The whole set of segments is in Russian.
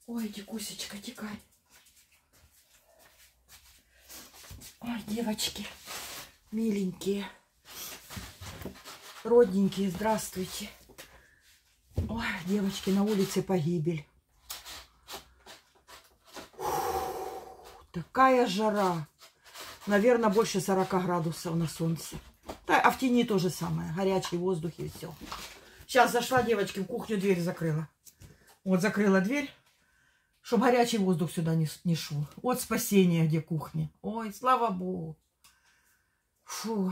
Ой, Дикусечка, текай. Ой, девочки, миленькие, родненькие, здравствуйте. Ой, девочки, на улице погибель. Такая жара. Наверное, больше 40 градусов на солнце. Да, а в тени то же самое. Горячий воздух и все. Сейчас зашла, девочки, в кухню, дверь закрыла. Вот закрыла дверь, чтобы горячий воздух сюда не шел. Вот спасение, где кухня. Ой, слава богу. Фу.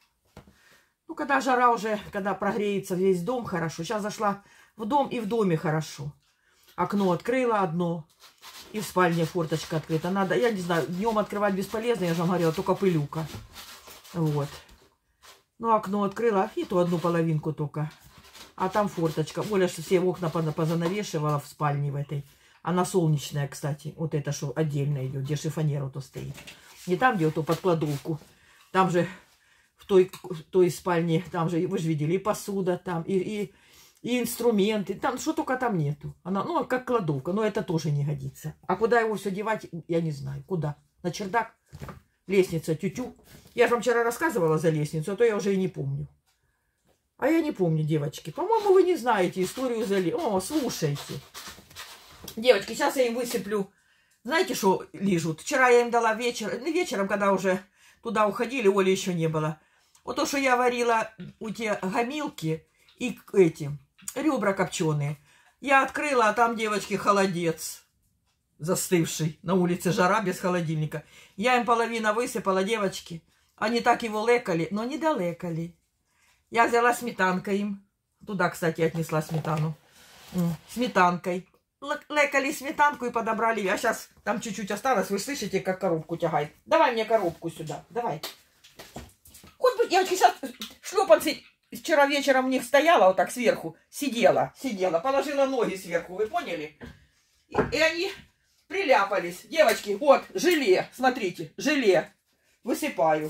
Ну, когда жара уже, когда прогреется весь дом, хорошо. Сейчас зашла в дом, и в доме хорошо. Окно открыла одно. И в спальне форточка открыта. Надо, я не знаю, днем открывать бесполезно, я же вам говорила, только пылюка. Вот. Ну, окно открыла, и то одну половинку только. А там форточка. Оля все окна позанавешивала в спальне в этой. Она солнечная, кстати. Вот это, что отдельно идет, где шифонер то стоит. Не там, где вот под кладовку. Там же в той спальне, там же, вы же видели, и посуда там, и инструменты. Там что только там нету. Она, ну, как кладовка, но это тоже не годится. А куда его все девать, я не знаю. Куда? На чердак? Лестница, тю-тю. Я же вам вчера рассказывала за лестницу, а то я уже и не помню. А я не помню, девочки. По-моему, вы не знаете историю за лестницу. О, слушайте. Девочки, сейчас я им высыплю. Знаете, что лижут? Вчера я им дала вечером, когда уже туда уходили, Оли еще не было. Вот то, что я варила у те гамилки и эти ребра копченые. Я открыла, а там, девочки, холодец застывший. На улице жара без холодильника. Я им половину высыпала, девочки. Они так его лекали, но не долекали. Я взяла сметанкой им. Туда, кстати, отнесла сметану. Сметанкой. Лекали сметанку и подобрали. А сейчас там чуть-чуть осталось. Вы слышите, как коробку тягает. Давай мне коробку сюда. Давай. Хоть бы, девочки, сейчас шлепанцы. Вчера вечером у них стояла вот так сверху. Сидела. Положила ноги сверху. Вы поняли? И они приляпались. Девочки, вот, желе. Смотрите, желе. Высыпаю.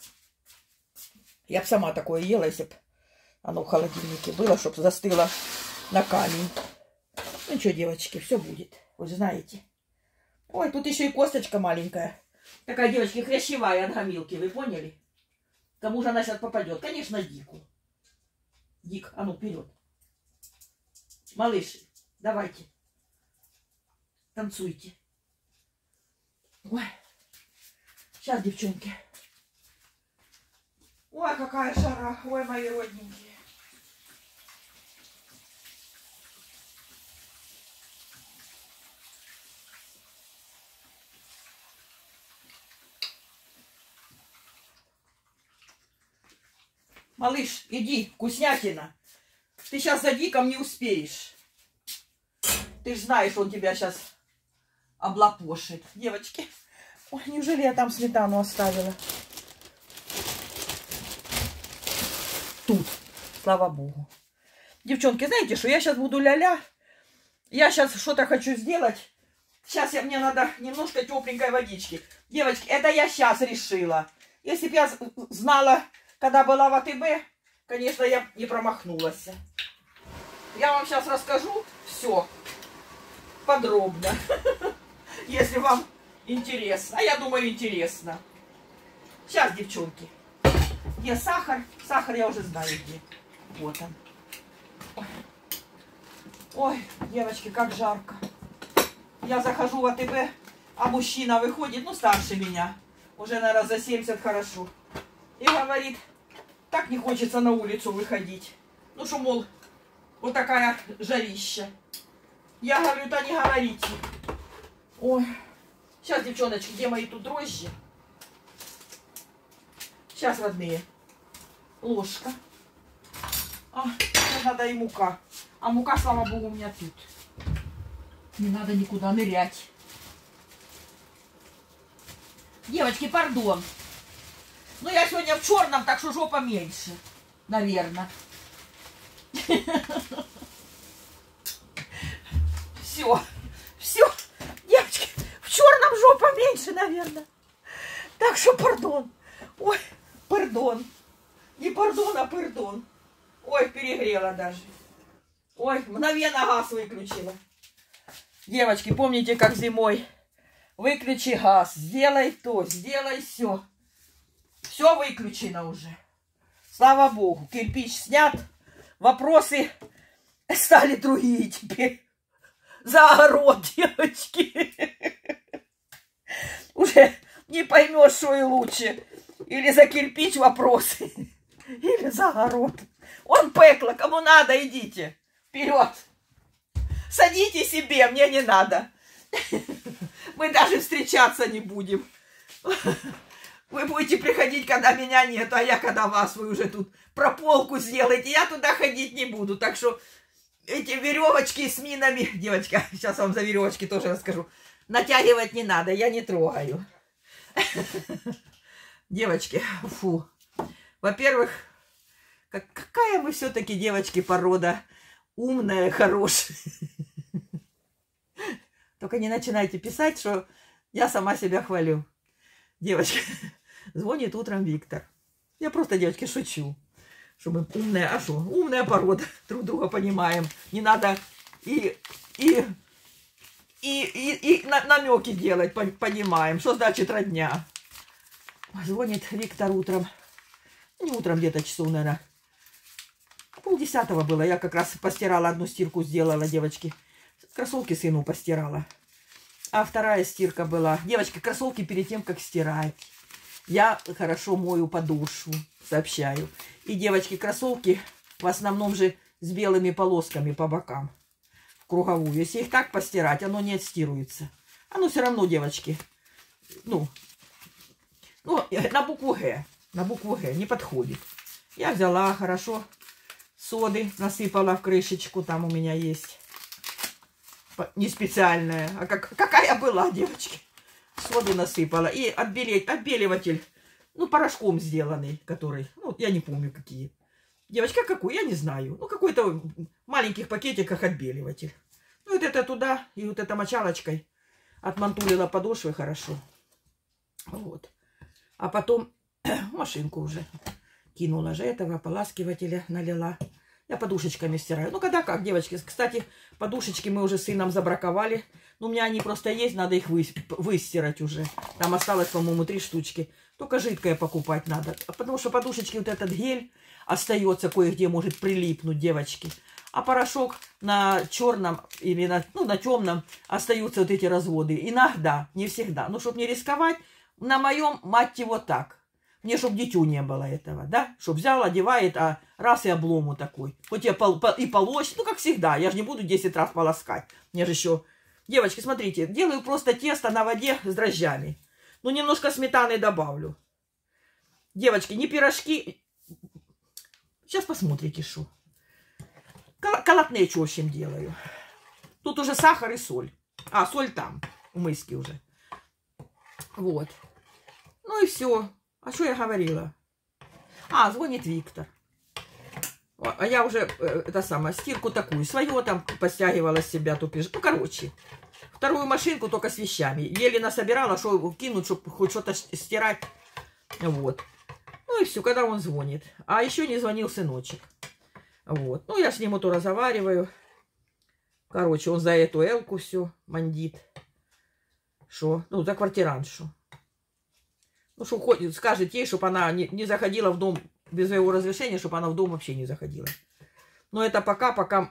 Я бы сама такое ела, если бы оно в холодильнике было, чтобы застыло на камень. Ну что, девочки, все будет. Вы же знаете. Ой, тут еще и косточка маленькая. Такая, девочки, хрящевая от гамилки. Вы поняли? Кому же она сейчас попадет? Конечно, Дику. Дик, а ну, вперед. Малыши, давайте. Танцуйте. Ой. Сейчас, девчонки. Ой, какая жара. Ой, мои родненькие. Малыш, иди, вкуснятина. Ты сейчас за Диком не успеешь. Ты же знаешь, он тебя сейчас облапошит. Девочки, ой, неужели я там сметану оставила? Тут, слава богу. Девчонки, знаете что, я сейчас буду ля-ля. Я сейчас что-то хочу сделать. Сейчас мне надо немножко тепленькой водички. Девочки, это я сейчас решила. Если бы я знала, когда была в АТБ, конечно, я не промахнулась. Я вам сейчас расскажу все подробно. Если вам интересно. А я думаю, интересно. Сейчас, девчонки. Где сахар? Сахар я уже знаю где. Вот он. Ой, ой, девочки, как жарко. Я захожу в АТБ, а мужчина выходит, ну, старше меня. Уже, наверное, за 70 хорошо. И говорит, так не хочется на улицу выходить. Ну, что, мол, вот такая жарища. Я говорю, да не говорите. Ой. Сейчас, девчоночки, где мои тут дрожжи? Сейчас, родные. Ложка. А, надо и мука. А мука, слава богу, у меня тут. Не надо никуда нырять. Девочки, пардон. Ну, я сегодня в черном, так что жопа меньше. Наверное. Все. Все. Девочки, в черном жопа меньше, наверное. Так что пардон. Ой, пардон. Не пардон, а пардон. Ой, перегрела даже. Ой, мгновенно газ выключила. Девочки, помните, как зимой? Выключи газ, сделай то, сделай все. Все выключено уже. Слава Богу, кирпич снят. Вопросы стали другие теперь. За огород, девочки. Уже не поймешь, что и лучше. Или за кирпич вопросы, или за огород. Он пекло, кому надо, идите. Вперед. Садите себе, мне не надо. Мы даже встречаться не будем. Вы будете приходить, когда меня нет, а я когда вас, вы уже тут прополку сделаете. Я туда ходить не буду. Так что эти веревочки с минами... Девочка, сейчас вам за веревочки тоже расскажу. Натягивать не надо, я не трогаю. Девочки, фу. Во-первых, какая мы все-таки, девочки, порода умная, хорошая. Только не начинайте писать, что я сама себя хвалю. Девочки, звонит утром Виктор. Я просто, девочки, шучу. Что мы умная, а что? Умная порода. Друг друга понимаем. Не надо и намеки делать, понимаем. Что значит родня? Звонит Виктор утром. Не утром, где-то часов, наверное. 9:30 было. Я как раз постирала, одну стирку сделала, девочки. Кроссовки сыну постирала. А вторая стирка была. Девочки, кроссовки перед тем, как стирать. Я хорошо мою подошву, сообщаю. И, девочки, кроссовки в основном же с белыми полосками по бокам. В круговую. Если их так постирать, оно не отстируется. Оно все равно, девочки, на букву Г. На букву Г не подходит. Я взяла хорошо соды, насыпала в крышечку. Там у меня есть. Не специальная. А какая была, девочки. Соды насыпала. И отбеливатель, порошком сделанный, который, я не помню какие. Девочка, какой, я не знаю. Какой-то в маленьких пакетиках отбеливатель. Вот это туда, и вот это мочалочкой отмантулила подошвы хорошо. Вот. А потом машинку уже кинула же этого, ополаскивателя налила. Я подушечками стираю. Когда как, девочки. Кстати, подушечки мы уже с сыном забраковали. У меня они просто есть, надо их выстирать уже. Там осталось, по-моему, 3 штучки. Только жидкое покупать надо. Потому что подушечки, вот этот гель остается кое-где, может прилипнуть, девочки. А порошок на черном или на темном остаются вот эти разводы. Иногда, не всегда. Чтобы не рисковать, на моем, мать его, так. Мне, чтобы дитю не было этого, да? Чтоб взял, одевает, а раз и облому такой. Хоть я и полощь, как всегда. Я же не буду 10 раз полоскать. Мне же еще... Девочки, смотрите, делаю просто тесто на воде с дрожжами. Немножко сметаны добавлю. Девочки, не пирожки. Сейчас посмотрите, что. Колотнечу, в общем, делаю. Тут уже сахар и соль. А, соль там, в миске уже. Вот. И все. А что я говорила? Звонит Виктор. А я уже, стирку такую, свою там постягивала с себя. Вторую машинку только с вещами. Еле насобирала, что кинуть, чтобы хоть что-то стирать. Вот. И все, когда он звонит. А еще не звонил сыночек. Вот. Я с ним то разговариваю. Он за эту Элку все мандит. Что? За квартирантшу. Что ходит, скажет ей, чтобы она не заходила в дом без своего разрешения, чтобы она в дом вообще не заходила. Это пока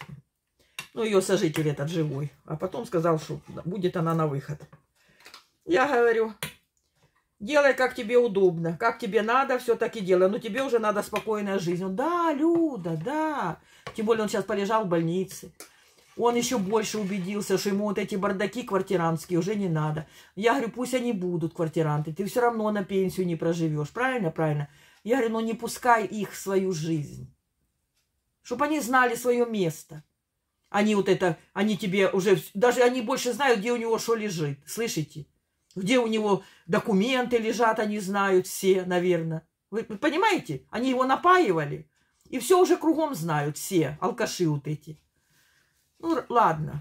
ее сожитель этот живой. А потом сказал, что будет она на выход. Я говорю, делай, как тебе удобно, как тебе надо, все так и делай. Но тебе уже надо спокойная жизнь. Он, да, Люда, да. Тем более он сейчас полежал в больнице. Он еще больше убедился, что ему вот эти бардаки квартирантские уже не надо. Я говорю, пусть они будут квартиранты. Ты все равно на пенсию не проживешь. Правильно? Правильно. Я говорю, не пускай их в свою жизнь. Чтобы они знали свое место. Они они тебе уже, даже они больше знают, где у него что лежит. Слышите? Где у него документы лежат, они знают все, наверное. Вы понимаете? Они его напаивали. И все уже кругом знают все, алкаши вот эти. Ладно.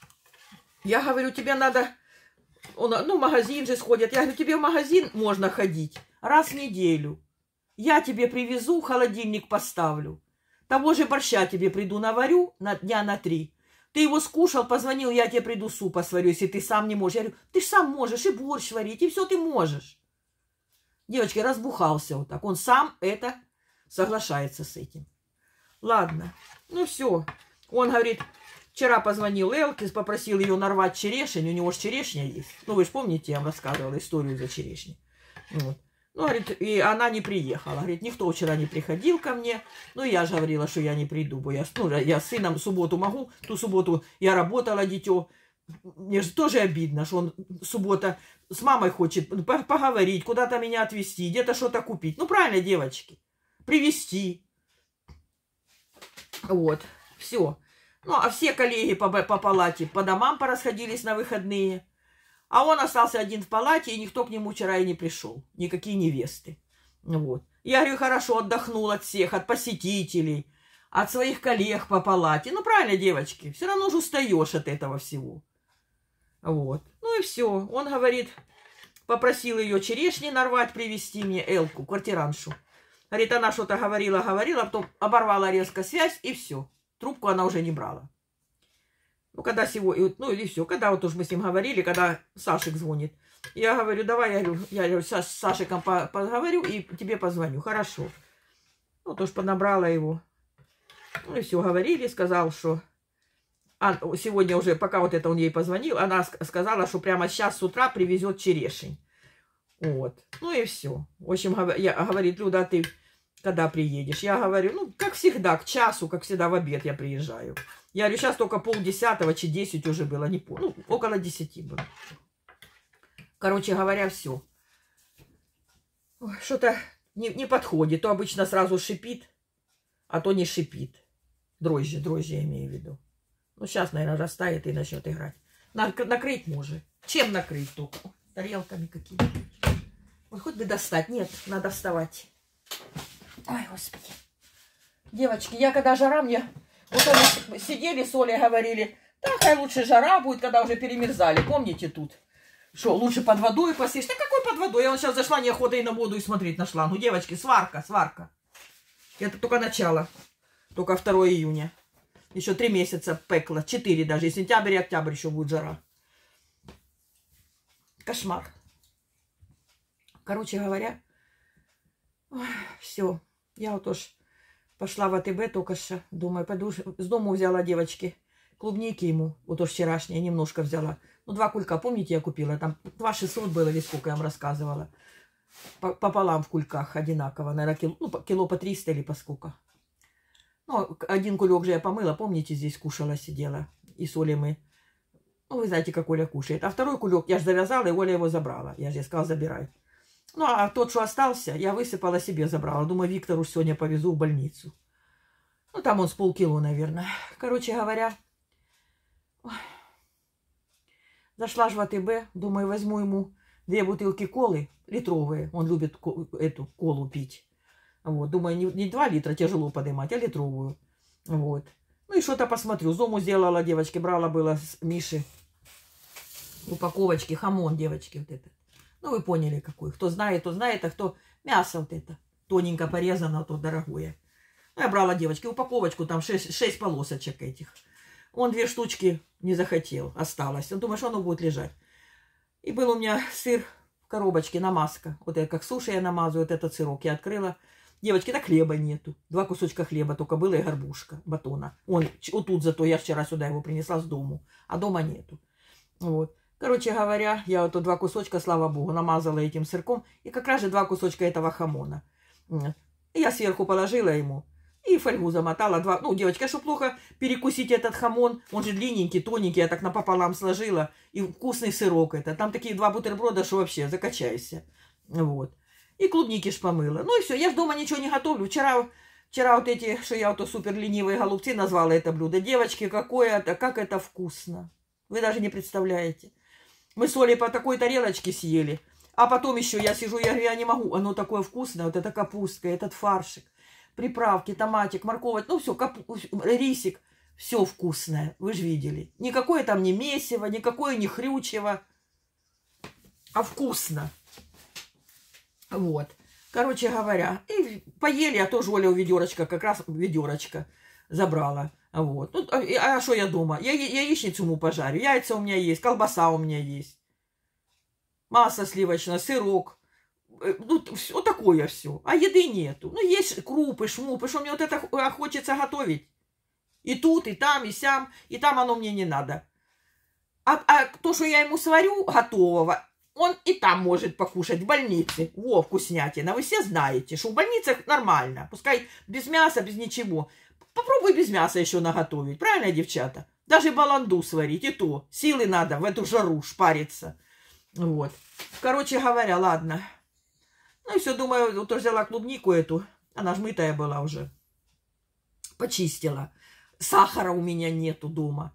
Я говорю, тебе надо... в магазин же сходят. Я говорю, тебе в магазин можно ходить раз в неделю. Я тебе привезу, холодильник поставлю. Того же борща тебе приду наварю на дня на 3. Ты его скушал, позвонил, я тебе приду супа сварю, если ты сам не можешь. Я говорю, ты ж сам можешь и борщ варить, и все ты можешь. Девочки, разбухался вот так. Он сам это соглашается с этим. Ладно, ну все. Он говорит, вчера позвонил Элке, попросил ее нарвать черешень. У него же черешня есть. Ну, вы же помните, я вам рассказывала историю за черешней. Вот. Ну, говорит, и она не приехала. Говорит, никто вчера не приходил ко мне. Ну, я же говорила, что я не приду, бо я с сыном в субботу могу. Ту субботу я работала, дитё. Мне же тоже обидно, что он суббота с мамой хочет поговорить, куда-то меня отвезти, где-то что-то купить. Ну, правильно, девочки. Привезти. Вот. Все. Ну, а все коллеги по палате по домам порасходились на выходные. А он остался один в палате, и никто к нему вчера и не пришел. Никакие невесты. Вот. Я говорю, хорошо, отдохнул от всех, от посетителей, от своих коллег по палате. Ну, правильно, девочки, все равно же устаешь от этого всего. Вот. Ну и все. Он говорит, попросил ее черешни нарвать, привезти мне, Элку, квартираншу. Говорит, она что-то говорила, потом оборвала резко связь, и все. Трубку она уже не брала. Ну, когда сегодня, ну, или все, когда вот уж мы с ним говорили, когда Сашик звонит. Я говорю, давай, я говорю, с Сашиком поговорю и тебе позвоню. Хорошо. Ну, тоже поднабрала его. Ну, и все, говорили, сказал, что... сегодня уже, пока вот это он ей позвонил, она сказала, что прямо сейчас с утра привезет черешень. Вот. Ну, и все. В общем, говорит, Люда, ты когда приедешь? Я говорю, ну, как всегда, к часу, как всегда, в обед я приезжаю. Я говорю, сейчас только 9:30, чи 10 уже было, не помню. Ну, около 10 было. Короче говоря, все. Что-то не подходит. То обычно сразу шипит, а то не шипит. Дрожжи я имею в виду. Ну, сейчас, наверное, растает и начнет играть. Накрыть может. Чем накрыть только? Тарелками какими. Ой, хоть бы достать. Нет, надо вставать. Ой, Господи. Девочки, я когда жара, мне... Вот мы сидели с Олей, говорили, такая лучше жара будет, когда уже перемерзали. Помните тут? Что, лучше под водой посидишь? Да какой под водой? Я вот сейчас зашла, неохота и на воду и смотреть нашла. Ну, девочки, сварка. Это только начало. Только 2 июня. Еще 3 месяца пекло. 4 даже. И сентябрь, и октябрь еще будет жара. Кошмар. Короче говоря, все. Я вот уж пошла в АТБ только что. Думаю, пойду с дому взяла, девочки, клубники ему. Вот уж вчерашние немножко взяла. Ну, 2 кулька, помните, я купила? Там 2,600 было, или сколько я вам рассказывала. Пополам в кульках одинаково. Наверное, кило по 300 или по сколько. Ну, 1 кулек же я помыла, помните, здесь кушала, сидела. И с Олей мы... Ну, вы знаете, как Оля кушает. А 2 кулек я же завязала, и Оля его забрала. Я же ей сказала, забирай. Ну, а тот, что остался, я высыпала, себе забрала. Думаю, Виктору сегодня повезу в больницу. Ну, там он с полкило, наверное. Короче говоря, зашла ж в АТБ. Думаю, возьму ему 2 бутылки колы литровые. Он любит эту колу пить. Вот, думаю, не 2 литра тяжело поднимать, а литровую. Вот. Ну и что-то посмотрю. С дому сделала, девочки, брала было с Миши упаковочки, хамон, девочки, вот это. Ну, вы поняли, какой. Кто знает, то знает, а кто мясо вот это. Тоненько порезано, то дорогое. Ну, я брала, девочки, упаковочку, там 6 полосочек этих. Он 2 штучки не захотел, осталось. Он думает, что оно будет лежать. И был у меня сыр в коробочке, намазка. Вот это, как суши я намазываю, вот этот сырок я открыла. Девочки, так хлеба нету. 2 кусочка хлеба только было и горбушка батона. Вот тут зато я вчера сюда его принесла с дому. А дома нету. Вот. Короче говоря, я вот 2 кусочка, слава богу, намазала этим сырком. И как раз же 2 кусочка этого хамона. И я сверху положила ему. И фольгу замотала. Ну, девочка, что плохо перекусить этот хамон. Он же длинненький, тоненький. Я так напополам сложила. И вкусный сырок это. Там такие 2 бутерброда, что вообще закачайся. Вот. И клубники ж помыла. Ну и все. Я ж дома ничего не готовлю. Вчера вот эти, что я вот супер ленивые голубцы назвала это блюдо. Девочки, как это вкусно. Вы даже не представляете. Мы с Олей по такой тарелочке съели. А потом еще я сижу, я говорю, я не могу. Оно такое вкусное. Вот эта капустка, этот фаршик. Приправки, томатик, морковь. Ну все, рисик. Все вкусное. Вы же видели. Никакое там не месиво, никакое не хрючево. А вкусно. Вот. Короче говоря. И поели, а тоже Оля у ведерочка, как раз ведерочка забрала. Вот. Ну, а что я дома? Я яичницу ему пожарю, яйца у меня есть, колбаса у меня есть, масло сливочное, сырок. Ну, вот такое все. А еды нету. Ну, есть крупы, шмупы, что мне вот это хочется готовить. И тут, и там, и сям, и там оно мне не надо. А то, что я ему сварю готового, он и там может покушать в больнице. Во, вкуснятина. Вы все знаете, что в больницах нормально. Пускай без мяса, без ничего. Попробуй без мяса еще наготовить. Правильно, девчата? Даже баланду сварить. И то. Силы надо в эту жару шпариться. Вот. Короче говоря, ладно. Ну и все, думаю, вот взяла клубнику эту. Она ж мытая была уже. Почистила. Сахара у меня нету дома.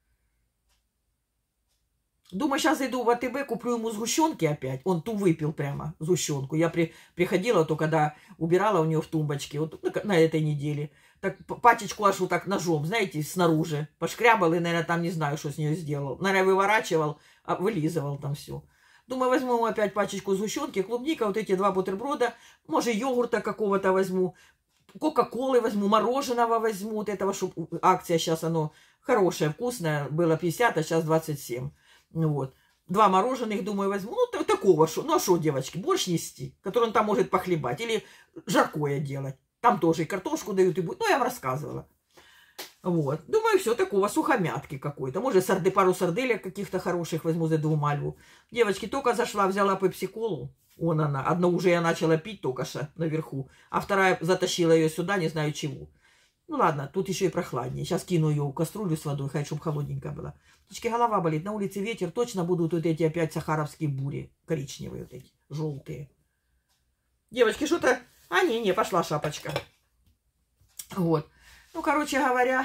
Думаю, сейчас зайду в АТБ, куплю ему сгущенки опять. Он ту выпил прямо, сгущенку. Я приходила, то когда убирала у него в тумбочке, вот на этой неделе. Так пачечку аж вот так ножом, знаете, снаружи. Пошкрябал и, наверное, там не знаю, что с нее сделал. Наверное, выворачивал, вылизывал там все. Думаю, возьму ему опять пачечку сгущенки, клубника, вот эти 2 бутерброда. Может, йогурта какого-то возьму. Кока-колы возьму, мороженого возьму. Вот этого, чтобы акция сейчас, оно хорошее, вкусное. Было 50, а сейчас 27. Вот. 2 мороженых, думаю, возьму. Ну, такого, шо. Ну, а что, девочки, борщ нести, который он там может похлебать. Или жаркое делать. Там тоже и картошку дают, и будет. Ну, я вам рассказывала. Вот. Думаю, все, такого, сухомятки какой-то. Может, пару сарделек каких-то хороших возьму за 2 мальву. Девочки, только зашла, взяла пепси-колу. Вон она. Одну уже я начала пить только что наверху. А вторая затащила ее сюда, не знаю чего. Ну ладно, тут еще и прохладнее. Сейчас кину ее в кастрюлю с водой, хоть чтобы холодненькая была. Птички, голова болит, на улице ветер, точно будут вот эти опять сахаровские бури. Коричневые вот эти, желтые. Девочки, что-то... А, не, пошла шапочка. Вот. Ну, короче говоря,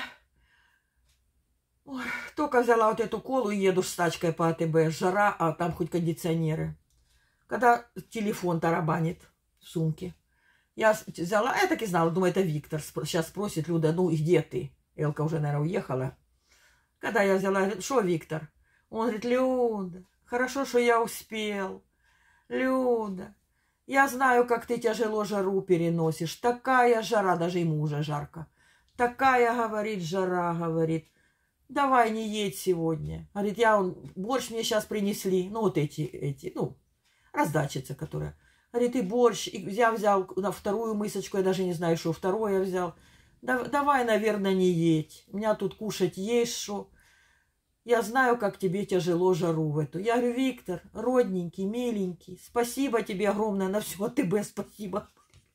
ой, только взяла вот эту колу и еду с тачкой по АТБ. Жара, а там хоть кондиционеры. Когда телефон тарабанит в сумке. Я взяла, я так и знала, думаю, это Виктор. Сейчас спросит Люда, ну и где ты? Элка уже, наверное, уехала. Когда я взяла, говорит, что, Виктор? Он говорит, Люда, хорошо, что я успел. Люда, я знаю, как ты тяжело жару переносишь. Такая жара, даже ему уже жарко. Такая, говорит, жара, говорит. Давай не едь сегодня. Говорит, борщ мне сейчас принесли. Ну, вот эти, ну, раздачица, которая. Говорит, и борщ, и я взял на 2-ю мисочку, я даже не знаю, что 2-ю я взял. Давай, наверное, не едь. У меня тут кушать есть что. Я знаю, как тебе тяжело жару в эту. Я говорю, Виктор, родненький, миленький, спасибо тебе огромное на все АТБ, спасибо.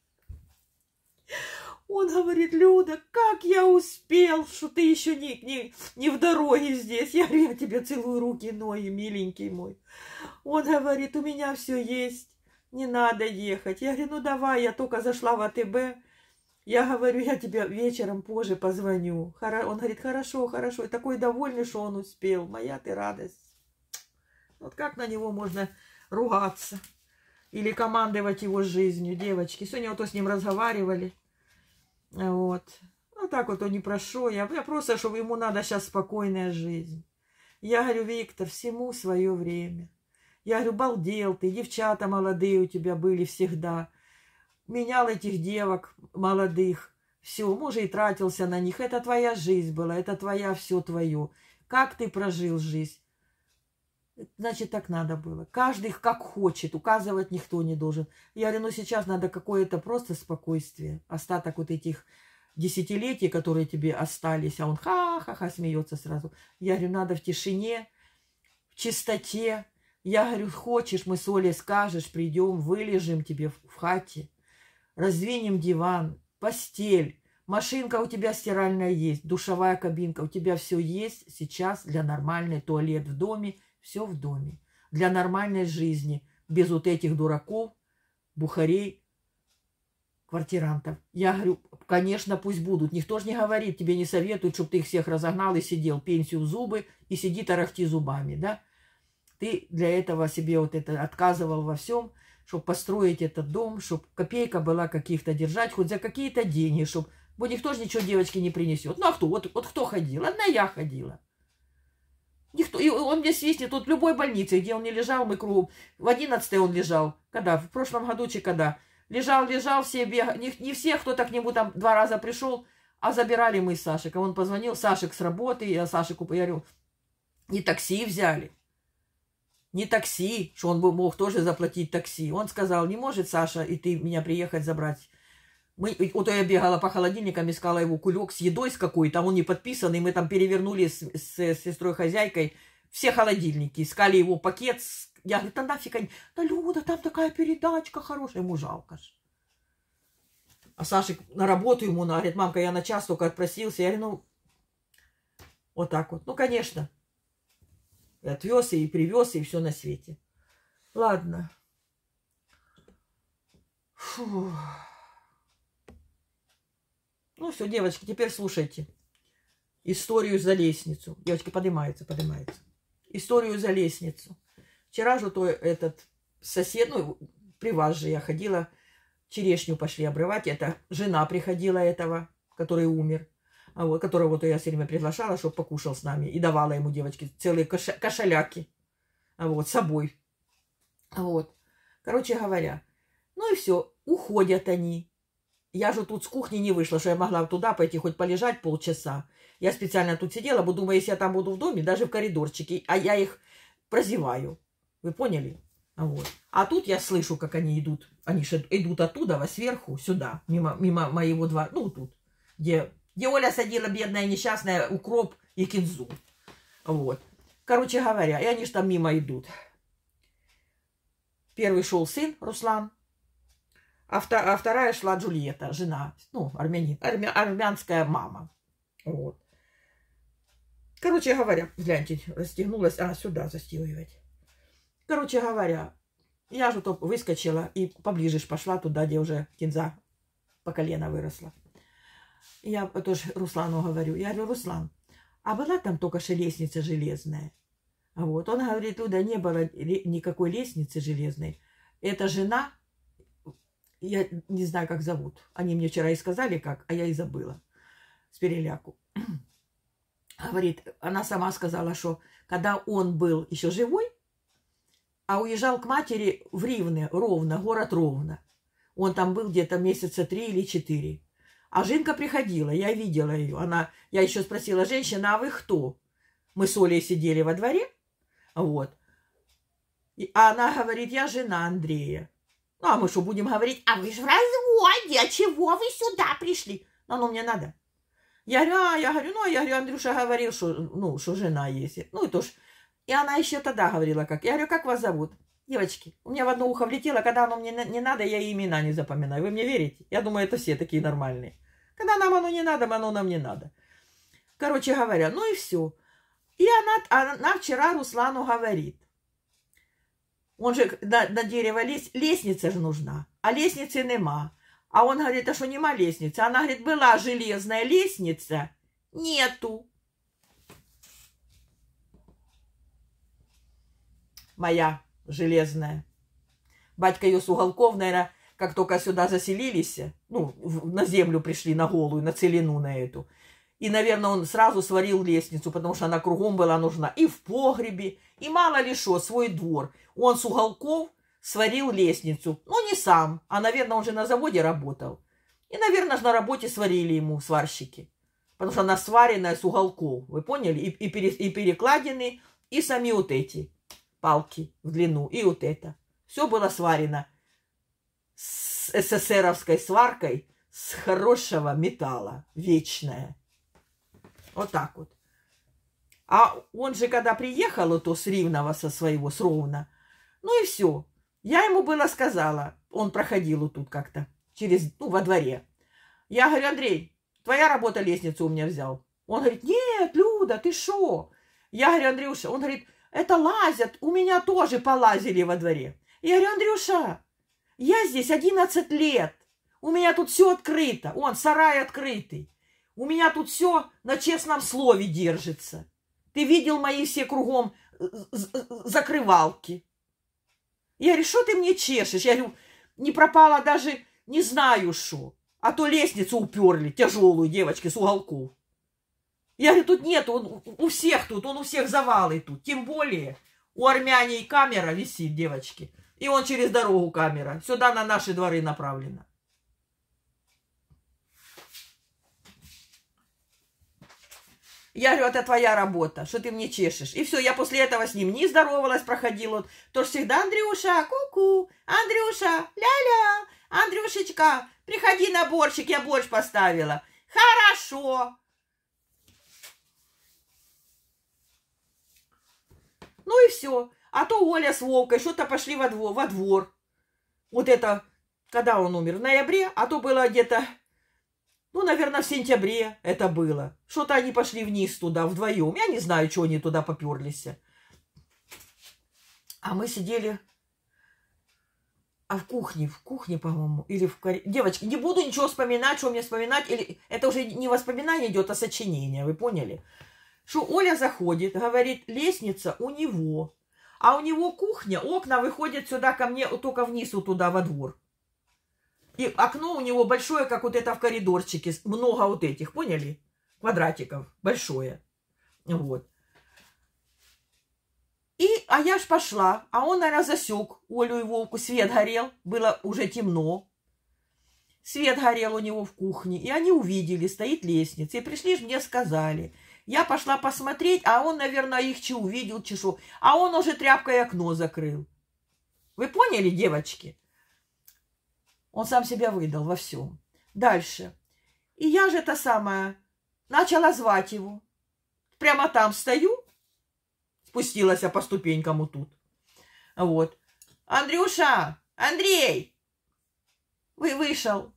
Он говорит, Люда, как я успел, что ты еще не в дороге здесь. Я говорю, я тебе целую руки, ноги, миленький мой. Он говорит, у меня все есть. Не надо ехать. Я говорю, ну давай, я только зашла в АТБ. Я говорю, я тебе вечером позже позвоню. Он говорит, хорошо, хорошо. И такой довольный, что он успел. Моя ты радость. Вот как на него можно ругаться? Или командовать его жизнью, девочки. Сегодня вот с ним разговаривали. Вот. Ну так вот он не прошел. Я просто, чтобы ему надо сейчас спокойная жизнь. Я говорю, Виктор, всему свое время. Я говорю, балдел ты, девчата молодые у тебя были всегда. Менял этих девок молодых. Все, может, и тратился на них. Это твоя жизнь была, это твоя, все твое. Как ты прожил жизнь? Значит, так надо было. Каждый как хочет, указывать никто не должен. Я говорю, ну сейчас надо какое-то просто спокойствие. Остаток вот этих десятилетий, которые тебе остались. А он ха-ха-ха смеется сразу. Я говорю, надо в тишине, в чистоте. Я говорю, хочешь, мы с Олей скажешь, придем, вылежим тебе в хате, раздвинем диван, постель, машинка у тебя стиральная есть, душевая кабинка, у тебя все есть сейчас для нормальной, туалет в доме, все в доме. Для нормальной жизни, без вот этих дураков, бухарей, квартирантов. Я говорю, конечно, пусть будут. Никто же не говорит, тебе не советует, чтобы ты их всех разогнал и сидел, пенсию в зубы и сиди тарахти зубами, да? Ты для этого себе вот это отказывал во всем, чтобы построить этот дом, чтобы копейка была каких-то держать, хоть за какие-то деньги, чтобы... Вот никто же ничего девочке не принесет. Ну а кто? Вот кто ходил? Одна я ходила. Никто. И он мне свистнет тут в любой больнице, где он не лежал, мы кругом. В 11-й он лежал. Когда? В прошлом году, когда? Лежал, все бегали. Не все, кто-то к нему там 2 раза пришел, А забирали мы Сашика. Он позвонил, Сашик с работы, я Сашику, я говорю, не такси взяли. Не такси, что он бы мог тоже заплатить такси. Он сказал, не может Саша и ты меня приехать забрать. Вот я бегала по холодильникам, искала его кулек с едой с какой-то, а он не подписанный. Мы там перевернули с сестрой-хозяйкой все холодильники, искали его пакет. Я говорю, да нафиг они. Да, Люда, там такая передачка хорошая. Ему жалко ж. А Сашик на работу ему говорит, мамка, я на час только отпросился. Я говорю, ну, вот так вот. Ну, конечно. И отвез, и привез, и все на свете. Ладно. Фу. Ну, все, девочки, теперь слушайте. Историю за лестницу. Девочки, поднимается. Историю за лестницу. Вчера же то этот сосед, ну, при вас же я ходила, черешню пошли обрывать. Это жена приходила этого, который умер. А вот, которого то я все время приглашала, чтобы покушал с нами. И давала ему, девочки, целые кошеляки. А вот, с собой. А вот. Короче говоря. Ну и все. Уходят они. Я же тут с кухни не вышла, что я могла туда пойти хоть полежать полчаса. Я специально тут сидела, бо думаю, если я там буду в доме, даже в коридорчике, а я их прозеваю. Вы поняли? Вот. А тут я слышу, как они идут. Они же идут оттуда, сверху, сюда, мимо моего двора. Ну, тут, где Оля садила, бедная, несчастная, укроп и кинзу. Вот. Короче говоря, и они же там мимо идут. Первый шел сын, Руслан. А вторая шла Джульетта, жена, ну, армянская мама. Вот. Короче говоря, гляньте, расстегнулась, сюда застегивать. Короче говоря, я же то выскочила и поближе пошла туда, где уже кинза по колено выросла. Я тоже Руслану говорю, Руслан, а была там только что лестница железная? Вот. Он говорит, туда не было никакой лестницы железной. Это жена. Я не знаю, как зовут. Они мне вчера и сказали, как, а я и забыла. С переляку. Говорит, она сама сказала, что когда он был еще живой, а уезжал к матери в Ровно, город Ровно. Он там был где-то месяца 3 или 4. А Жинка приходила, я видела ее. Я еще спросила, женщина, а вы кто? Мы с Олей сидели во дворе. Вот. А она говорит, я жена Андрея. Ну, а мы что, будем говорить, а вы же в разводе, а чего вы сюда пришли? Ну, мне надо. Я говорю, Андрюша говорил, что жена есть. Ну, это ж. И она еще тогда говорила, как. Я говорю, как вас зовут? Девочки, у меня в одно ухо влетело, когда оно мне не надо, я и имена не запоминаю. Вы мне верите? Я думаю, это все такие нормальные. Когда нам оно не надо, оно нам не надо. Короче говоря, ну и все. И она вчера Руслану говорит. Он же на дерево лестница же нужна, а лестницы нема. А он говорит, а что нема лестницы? Она говорит, была железная лестница, нету. Моя железная. Батька ее с уголков, наверное, как только сюда заселились, ну, на землю пришли, на голую, на целину на эту. И, наверное, он сразу сварил лестницу, потому что она кругом была нужна. И в погребе, и мало ли что, свой двор. Он с уголков сварил лестницу. Ну, не сам, а, наверное, он же на заводе работал. И, наверное, на работе сварили ему сварщики. Потому что она сваренная с уголков. Вы поняли? И перекладины, и сами вот эти палки в длину. И вот это. Все было сварено с СССРовской сваркой с хорошего металла. Вечное. Вот так вот. А он же, когда приехал, то с Ривного со своего, с Ровно, ну и все. Я ему было сказала, он проходил тут как-то, во дворе. Я говорю, Андрей, твоя работа лестницу у меня взял. Он говорит, нет, Люда, ты шо? Я говорю, Андрюша, он говорит, это лазят, у меня тоже полазили во дворе. Я говорю, Андрюша, я здесь 11 лет, у меня тут все открыто, сарай открытый. У меня тут все на честном слове держится. Ты видел мои все кругом закрывалки. Я говорю, что ты мне чешешь? Я говорю, не пропала даже, не знаю что. А то лестницу уперли, тяжелую, девочки, с уголков. Я говорю, тут нет, у всех завалы тут. Тем более у армяне и камера висит, девочки. И он через дорогу камера. Сюда на наши дворы направлена. Я говорю, это твоя работа, что ты мне чешешь. И все, я после этого с ним не здоровалась, проходила. То всегда, Андрюша, ку-ку, Андрюша, ля-ля, Андрюшечка, приходи на борщик, я борщ поставила. Хорошо. Ну и все. А то Оля с Вовкой что-то пошли во двор. Вот это, когда он умер? В ноябре, а то было где-то, ну, наверное, в сентябре это было. Что-то они пошли вниз туда вдвоем. Я не знаю, что они туда поперлись. А мы сидели... А в кухне, по-моему, или в коридоре. Девочки, не буду ничего вспоминать, что мне вспоминать. Или это уже не воспоминание идет, а сочинение, вы поняли? Что Оля заходит, говорит, лестница у него. А у него кухня, окна выходят сюда ко мне, только вниз, вот туда, во двор. И окно у него большое, как вот это в коридорчике. Много вот этих, поняли? Квадратиков. Большое. Вот. А я ж пошла. А он, наверное, засек Олю и Вовку. Свет горел. Было уже темно. Свет горел у него в кухне. И они увидели, стоит лестница. И пришли ж мне сказали. Я пошла посмотреть, а он, наверное, их че увидел, чешу. А он уже тряпкой окно закрыл. Вы поняли, девочки? Он сам себя выдал во всем. Дальше. И я же это самое начала звать его. Прямо там стою. Спустилась я по ступенькам вот тут. Вот. Андрюша! Андрей! Вы вышел.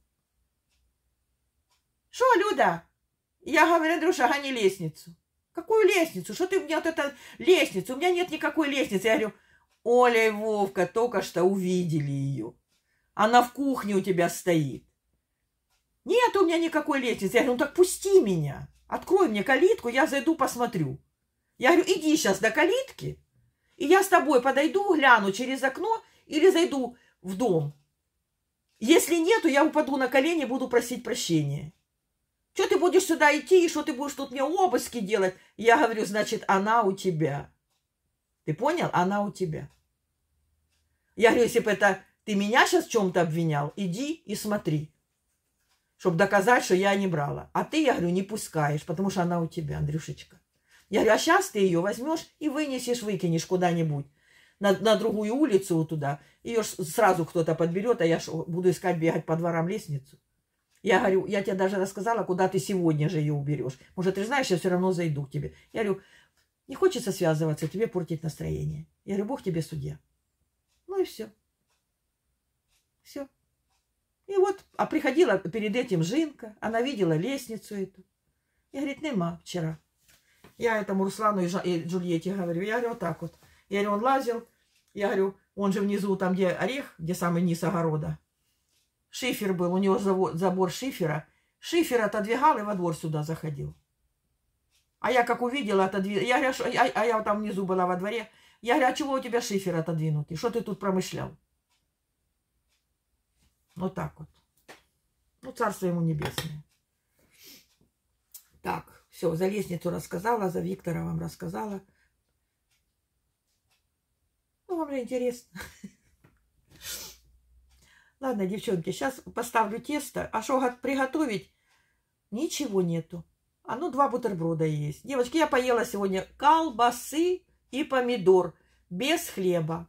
Что, Люда? Я говорю, Андрюша, гони лестницу. Какую лестницу? Что ты мне вот это лестницу? У меня нет никакой лестницы. Я говорю, Оля и Вовка только что увидели ее. Она в кухне у тебя стоит. Нет у меня никакой лестницы. Я говорю, ну так пусти меня. Открой мне калитку, я зайду, посмотрю. Я говорю, иди сейчас до калитки, и я с тобой подойду, гляну через окно или зайду в дом. Если нет, то я упаду на колени, буду просить прощения. Что ты будешь сюда идти, и что ты будешь тут мне обыски делать? Я говорю, значит, она у тебя. Ты понял? Она у тебя. Я говорю, если бы это ты меня сейчас в чем-то обвинял, иди и смотри, чтобы доказать, что я не брала. А ты, я говорю, не пускаешь, потому что она у тебя, Андрюшечка. Я говорю, а сейчас ты ее возьмешь и вынесешь, выкинешь куда-нибудь на другую улицу вот туда. Ее сразу кто-то подберет, а я буду искать, бегать по дворам лестницу. Я говорю, я тебе даже рассказала, куда ты сегодня же ее уберешь. Может, ты знаешь, я все равно зайду к тебе. Я говорю, не хочется связываться, тебе портить настроение. Я говорю, Бог тебе судья. Ну и все. Все. И вот, а приходила перед этим Жинка, она видела лестницу эту. И говорит, нема вчера. Я этому Руслану и Джульетте говорю, я говорю, вот так вот. Я говорю, он лазил, я говорю, он же внизу, там, где орех, где самый низ огорода. Шифер был, у него забор шифера. Шифер отодвигал и во двор сюда заходил. А я как увидела, отодвинула. Я говорю, я там внизу была во дворе. Я говорю, а чего у тебя шифер отодвинутый? Что ты тут промышлял? Вот так вот. Ну, царство ему небесное. Так. Все, за лестницу рассказала, за Виктора вам рассказала. Ну, вам же интересно. Ладно, девчонки, сейчас поставлю тесто. А что приготовить? Ничего нету. А ну, 2 бутерброда есть. Девочки, я поела сегодня колбасы и помидор без хлеба.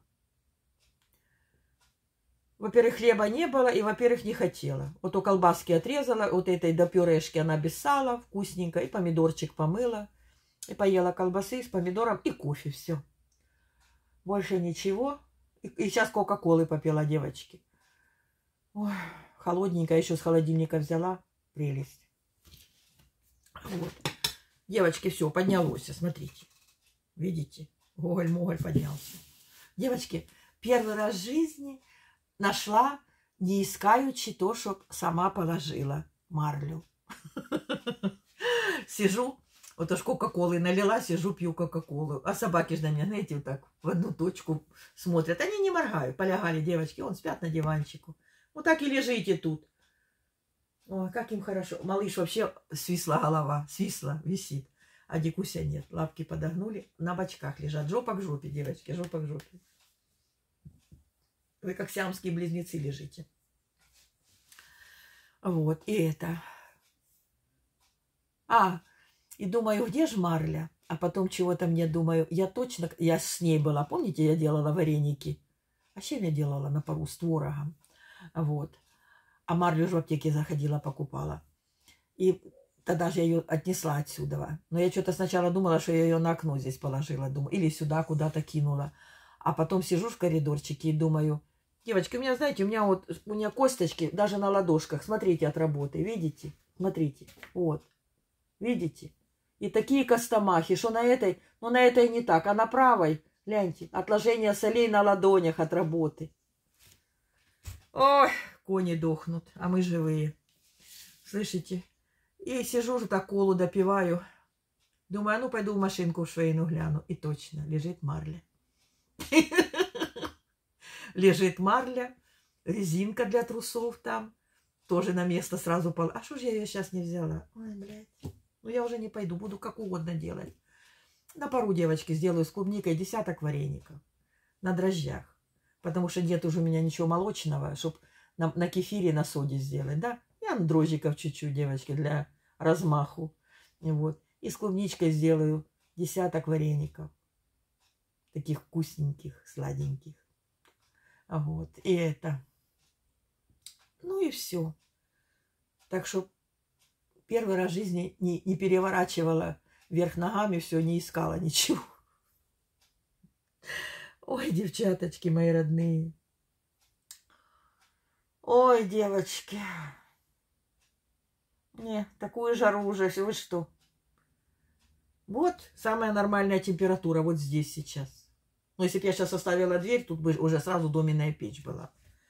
Во-первых, хлеба не было, и, во-первых, не хотела. Вот у колбаски отрезала, вот этой до пюрешки она без сала, вкусненько, и помидорчик помыла. И поела колбасы с помидором и кофе, все. Больше ничего. И сейчас кока-колы попила, девочки. Ой, холодненькая, еще с холодильника взяла. Прелесть. Вот. Девочки, все, поднялось, смотрите. Видите? Гоголь-моголь поднялся. Девочки, первый раз в жизни... Нашла, не искаючи то, что сама положила марлю. Сижу, вот аж кока-колы налила, сижу, пью кока-колу. А собаки же на меня, знаете, вот так в одну точку смотрят. Они не моргают. Полягали девочки, вон спят на диванчику. Вот так и лежите тут. Ой, как им хорошо. Малыш вообще свисла голова, свисла, висит. А Дикуся нет. Лапки подогнули, на бочках лежат. Жопа к жопе, девочки, жопа к жопе. Вы как сиамские близнецы лежите. Вот, и это. И думаю, где же Марля? А потом чего-то мне думаю, я с ней была, помните, я делала вареники? А чем я делала на пару с творогом? Вот. А Марлю же в аптеке заходила, покупала. И тогда же я ее отнесла отсюда. Но я что-то сначала думала, что я ее на окно здесь положила, думаю, или сюда куда-то кинула. А потом сижу в коридорчике и думаю, девочки, у меня, знаете, у меня косточки даже на ладошках, смотрите, от работы, видите? Смотрите, вот, видите? И такие костомахи, что на этой, ну на этой не так, а на правой, гляньте, отложение солей на ладонях от работы. Ой, кони дохнут, а мы живые. Слышите? И сижу же так колу допиваю. Думаю, а ну пойду в машинку в швейну гляну. И точно, лежит Марля. Лежит Марля, резинка для трусов там. Тоже на место сразу пол. А что же я ее сейчас не взяла? Ой, блядь. Ну я уже не пойду, буду как угодно делать. На пару, девочки, сделаю с клубникой 10 вареников. На дрожжах. Потому что нет уже у меня ничего молочного, чтобы на кефире, на соде сделать, да? Я дрожжиков чуть-чуть, девочки, для размаху. Вот. И с клубничкой сделаю 10 вареников. Таких вкусненьких, сладеньких. Вот. И это. Ну и все. Так что первый раз в жизни не переворачивала вверх ногами, все, не искала ничего. Ой, девчаточки мои родные. Ой, девочки. Не, такую жару уже, вы что? Вот самая нормальная температура вот здесь сейчас. Но если бы я сейчас оставила дверь, тут бы уже сразу доменная печь была.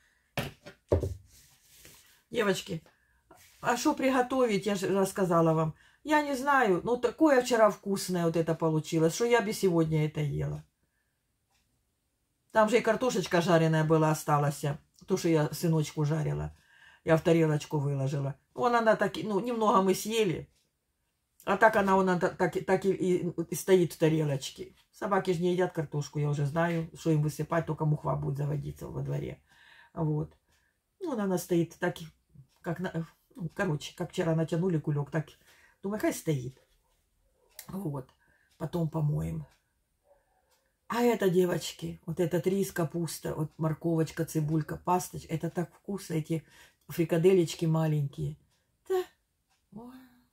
Девочки, а что приготовить, я же рассказала вам. Я не знаю, но такое вчера вкусное вот это получилось, что я бы сегодня это ела. Там же и картошечка жареная была, осталась. То, что я сыночку жарила. Я в тарелочку выложила. Вон она так, ну, немного мы съели. А так она так и стоит в тарелочке. Собаки же не едят картошку, я уже знаю, что им высыпать, только мухва будет заводиться во дворе. Вот. Ну, она стоит так, как, ну, короче, как вчера натянули кулек, так, думаю, хай стоит. Вот. Потом помоем. А это, девочки, вот этот рис, капуста, вот морковочка, цибулька, пасточка, это так вкусно, эти фрикаделечки маленькие. Да. Ой.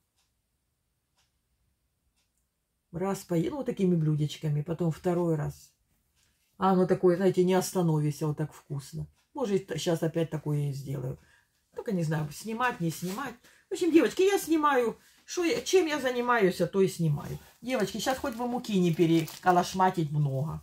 Раз поел, вот такими блюдечками, потом второй раз. А оно такое, знаете, не остановишься, вот так вкусно. Может, сейчас опять такое и сделаю. Только не знаю, снимать, не снимать. В общем, девочки, я снимаю, чем я занимаюсь, а то и снимаю. Девочки, сейчас хоть бы муки не переколошматить много.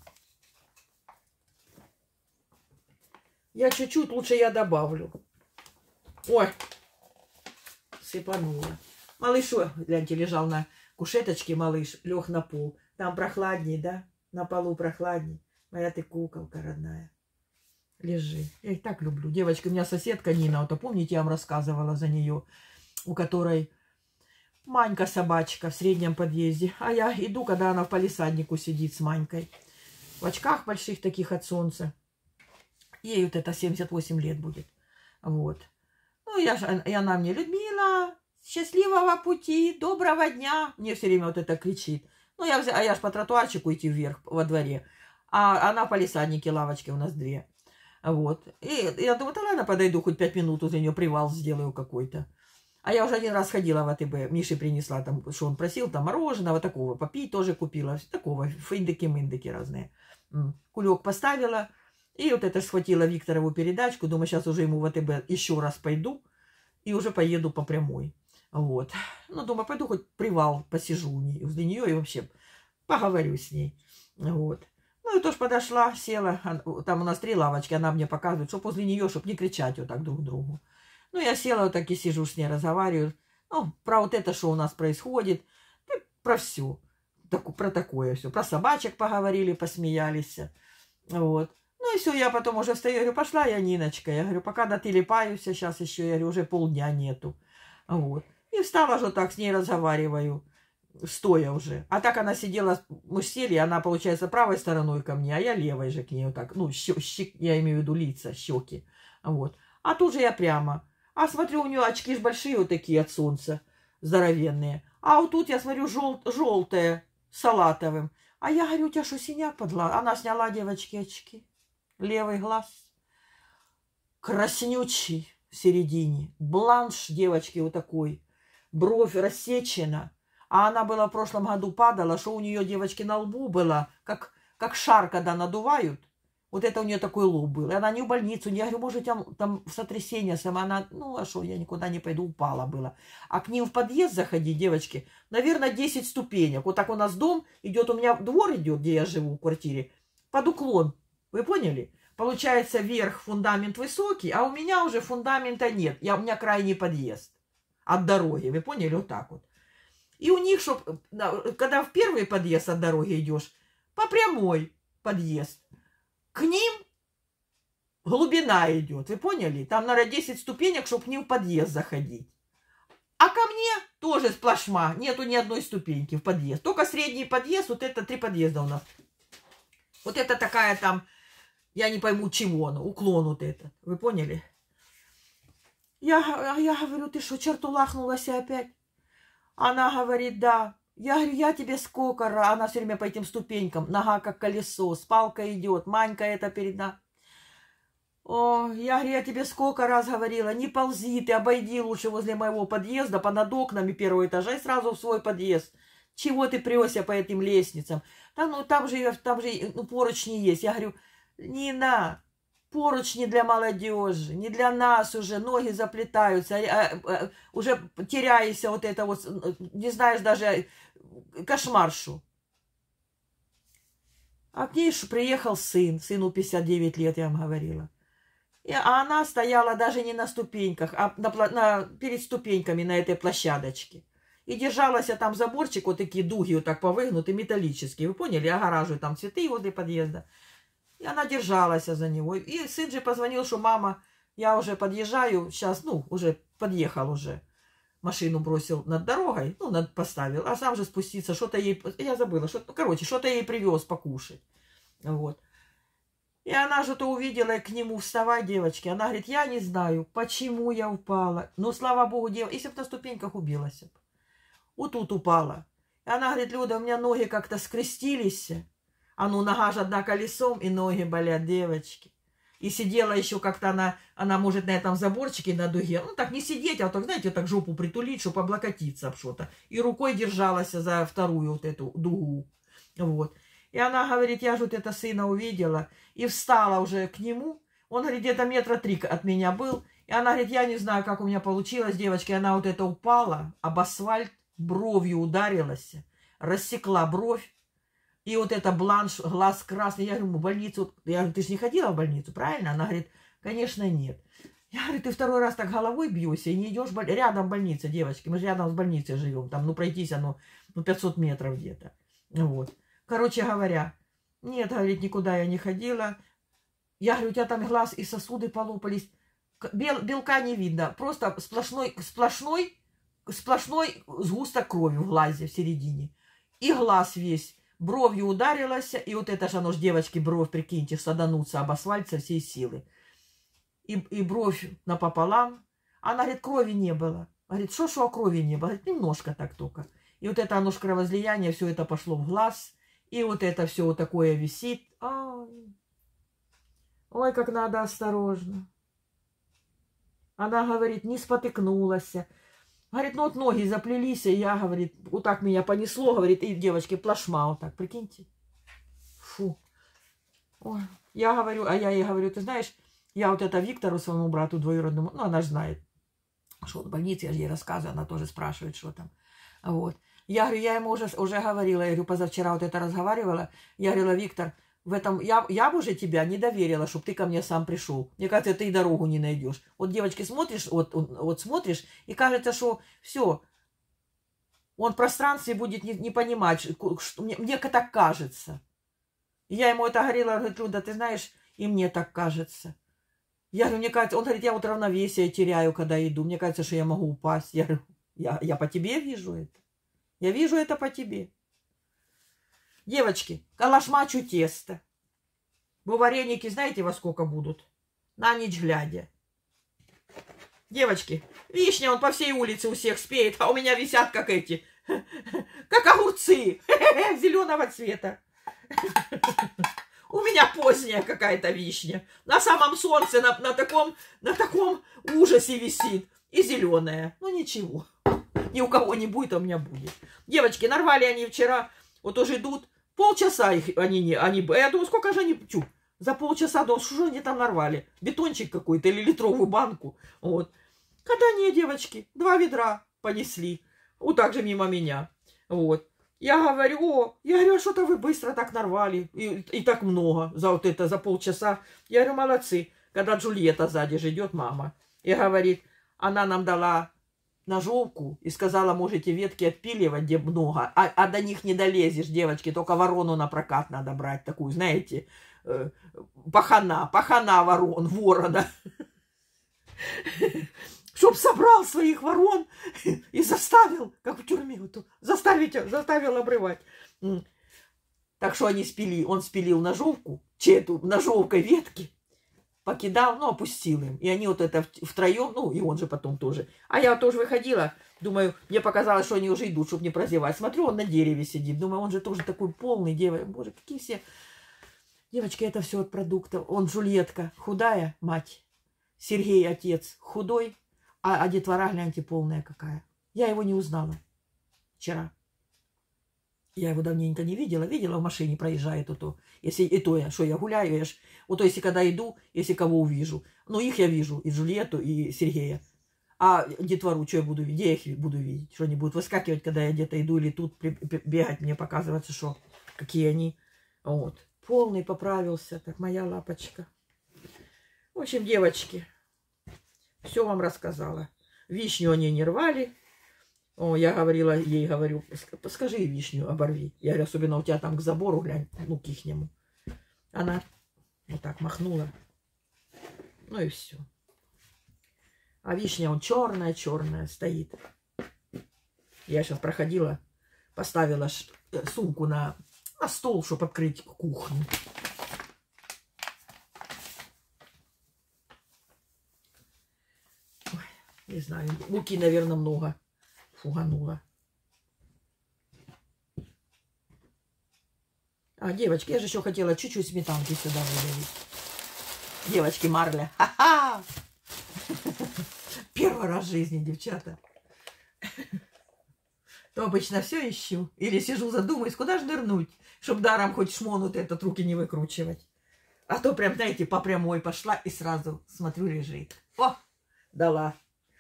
Я чуть-чуть, лучше я добавлю. Ой, сыпанула. Малыш, гляньте, лежал на кушеточке, малыш, лег на пол. Там прохладней, да? На полу прохладней. Моя ты куколка родная. Лежи. Я их так люблю. Девочка, у меня соседка Нина, вот помните, я вам рассказывала за нее, у которой Манька собачка в среднем подъезде. А я иду, когда она в палисаднику сидит с Манькой. В очках больших таких от солнца. Ей вот это 78 лет будет. Вот. Ну, и она мне: Людмила, счастливого пути, доброго дня. Мне все время вот это кричит. Ну, я ж по тротуарчику идти вверх во дворе. А она в палисаднике, лавочки у нас 2. Вот. И я думаю, да ладно, подойду, хоть 5 минут возле нее привал сделаю какой-то. А я уже один раз ходила в АТБ, Мише принесла там, что он просил, там мороженого такого, попить тоже купила, такого, финдики-мындики разные. Кулек поставила, и вот это схватила Викторову передачку, думаю, сейчас уже ему в АТБ еще раз пойду, и уже поеду по прямой. Вот. Ну, думаю, пойду хоть привал посижу возле нее и вообще поговорю с ней. Вот. Ну, и тоже подошла, села, там у нас 3 лавочки, она мне показывает, что возле нее, чтобы не кричать вот так друг другу. Ну, я села вот так и сижу с ней, разговариваю. Ну, про вот это, что у нас происходит, и про все. Про такое все. Про собачек поговорили, посмеялись. Вот. Ну, и все, я потом уже встаю, я говорю, пошла я, Ниночка. Я говорю, пока дотелепаюсь, сейчас еще, я говорю, уже полдня нету. Вот. И встала же так, с ней разговариваю, стоя уже. А так она сидела, мы сели, она, получается, правой стороной ко мне, а я левой же к ней вот так. Ну, я имею в виду лица, щеки. Вот. А тут же я прямо. А смотрю, у нее очки ж большие вот такие от солнца, здоровенные. А вот тут я смотрю желтое с салатовым. А я говорю, у тебя что, синяк под глаз? Она сняла, девочки, очки. Левый глаз. Краснючий в середине. Бланш, девочки, вот такой. Бровь рассечена. А она была в прошлом году падала, что у нее, девочки, на лбу было, как шар, когда надувают. Вот это у нее такой лоб был. И она не в больницу, не я говорю, может, там сотрясение сама. Она, ну, а что, я никуда не пойду, упала была. А к ним в подъезд заходить, девочки, наверное, 10 ступенек. Вот так у нас дом идет, у меня двор идет, где я живу, в квартире, под уклон. Вы поняли? Получается, вверх фундамент высокий, а у меня уже фундамента нет. У меня крайний подъезд от дороги. Вы поняли? Вот так вот. И у них, когда в первый подъезд от дороги идешь, по прямой подъезд, к ним глубина идет. Вы поняли? Там, наверное, 10 ступенек, чтобы к ним в подъезд заходить. А ко мне тоже сплошма. Нету ни одной ступеньки в подъезд. Только средний подъезд, вот это 3 подъезда у нас. Вот это такая там, я не пойму чего, уклон вот этот. Вы поняли? Я говорю, ты что, черту лахнулась опять? Она говорит, да. Я говорю, я тебе сколько раз. Она все время по этим ступенькам. Нога как колесо. С палкой идет. Манька это перед нами. О, я говорю, я тебе сколько раз говорила. Не ползи, ты обойди лучше возле моего подъезда, над окнами первого этажа и сразу в свой подъезд. Чего ты прёсся по этим лестницам? Там же поручни есть. Я говорю, Нина, поручни для молодежи, не для нас уже, ноги заплетаются, уже теряешься вот это вот, не знаешь даже, кошмаршу. А к ней приехал сыну 59 лет, я вам говорила. А она стояла даже не на ступеньках, а перед ступеньками на этой площадочке. И держалась там заборчик, вот такие дуги вот так повыгнуты, металлические, вы поняли, огораживают там цветы возле подъезда. И она держалась за него. И сын же позвонил, что мама, я уже подъезжаю, сейчас, уже подъехал уже. Машину бросил над дорогой, поставил, а сам же спуститься, что-то ей, я забыла, что-то ей привез покушать. Вот. И она же-то увидела к нему вставать, девочки. Она говорит, я не знаю, почему я упала. Но, слава богу, если бы на ступеньках убилась. Вот тут упала. И она говорит, Люда, у меня ноги как-то скрестились. Нога же одна колесом, и ноги болят, девочки. И сидела еще как-то она может на этом заборчике на дуге, так не сидеть, а вот так, знаете, вот так жопу притулить, чтобы облокотиться об что-то. И рукой держалась за вторую вот эту дугу. Вот. И она говорит, я же вот это сына увидела, и встала уже к нему. Он, говорит, где-то 3 метра от меня был. И она говорит, я не знаю, как у меня получилось, девочки. Она вот это упала, об асфальт, бровью ударилась, рассекла бровь. И вот это бланш, глаз красный. Я говорю, в больницу. Я говорю, ты же не ходила в больницу, правильно? Она говорит, конечно, нет. Я говорю, ты второй раз так головой бьешься и не идешь рядом больница, девочки. Мы же рядом с больницей живем. Там, пройтись 500 метров где-то. Вот. Короче говоря, нет, говорит, никуда я не ходила. Я говорю, у тебя там глаз и сосуды полопались. Белка не видно. Просто сплошной сгусток крови в глазе в середине. И глаз весь. Бровью ударилась, и вот это же оно ж, девочки, бровь, прикиньте, садануться об асфальт со всей силы. И бровь напополам. Она говорит, крови не было. Говорит, что крови не было? Говорит, немножко так только. И вот это оно ж кровоизлияние, все это пошло в глаз. И вот это все вот такое висит. Ой, как надо осторожно. Она говорит, не спотыкнулась. Говорит, вот ноги заплелись, и я, говорит, вот так меня понесло, говорит, и девочки, плашма вот так, прикиньте. Фу. Ой. Я говорю, а я ей говорю, ты знаешь, я вот это Виктору, своему брату двоюродному, она же знает, что он в больнице, я же ей рассказываю, она тоже спрашивает, что там. Вот. Я говорю, я ему уже говорила, я говорю, позавчера вот это разговаривала, я говорила, Виктор, в этом я бы уже тебя не доверила, чтобы ты ко мне сам пришел. Мне кажется, ты и дорогу не найдешь. Вот, девочки, смотришь, вот смотришь, и кажется, что все, он в пространстве будет не понимать, что мне так кажется. И я ему это говорила, говорит, Люда, ты знаешь, и мне так кажется. Я говорю, мне кажется, он говорит, я вот равновесие теряю, когда иду. Мне кажется, что я могу упасть. Я говорю, я по тебе вижу это. Я вижу это по тебе. Девочки, калашмачу тесто. Бо вареники, знаете, во сколько будут? На ночь глядя. Девочки, вишня он по всей улице у всех спеет, а у меня висят как эти как огурцы зеленого цвета. У меня поздняя какая-то вишня. На самом солнце, на таком ужасе висит. И зеленая. Ну ничего. Ни у кого не будет, а у меня будет. Девочки, нарвали они вчера. Вот уже идут. Полчаса их я думаю, сколько же они... За полчаса, думаю, что же они там нарвали? Бетончик какой-то или литровую банку. Вот. Когда не, девочки, 2 ведра понесли. Вот так же мимо меня. Вот. Я говорю, что-то вы быстро так нарвали. И так много за полчаса. Я говорю, молодцы. Когда Джульетта сзади же идет, мама. И говорит, она нам дала ножовку и сказала, можете ветки отпиливать, где много. А до них не долезешь, девочки. Только ворону на прокат надо брать. Такую, знаете, пахана ворона. Чтоб собрал своих ворон и заставил, как в тюрьме, заставил обрывать. Так что он спилил ножовку, ножовкой ветки, покидал, опустил им. И они вот это втроем, и он же потом тоже. А я тоже выходила, думаю, мне показалось, что они уже идут, чтобы не прозевать. Смотрю, он на дереве сидит. Думаю, он же тоже такой полный, боже, какие все... Девочки, это все от продуктов. Он Джульетка, худая мать. Сергей, отец, худой. А детвора, гляньте, полная какая. Я его не узнала вчера. Я его давненько не видела. Видела, в машине проезжает Если что я гуляю, если когда иду, если кого увижу. Их я вижу, и Джульетту, и Сергея. А детвору, что я буду видеть? Где я их буду видеть? Что они будут выскакивать, когда я где-то иду, или тут бегать, мне показываться, что какие они. Вот. Полный поправился, так моя лапочка. В общем, девочки, все вам рассказала. Вишню они не рвали. Я ей говорю, скажи вишню, оборви. Я говорю, особенно у тебя там к забору, глянь, к ихнему. Она вот так махнула. И все. А вишня, он черная стоит. Я сейчас проходила, поставила сумку на стол, чтобы открыть кухню. Ой, не знаю, муки, наверное, много фуганула. А, девочки, я же еще хотела чуть-чуть сметанки сюда выдавить. Девочки, марля. Ха-ха! Первый раз в жизни, девчата. То обычно все ищу. Или сижу, задумаюсь, куда же нырнуть, чтобы даром хоть шмонут этот руки не выкручивать. А то прям, знаете, по прямой пошла и сразу смотрю, лежит. О, дала.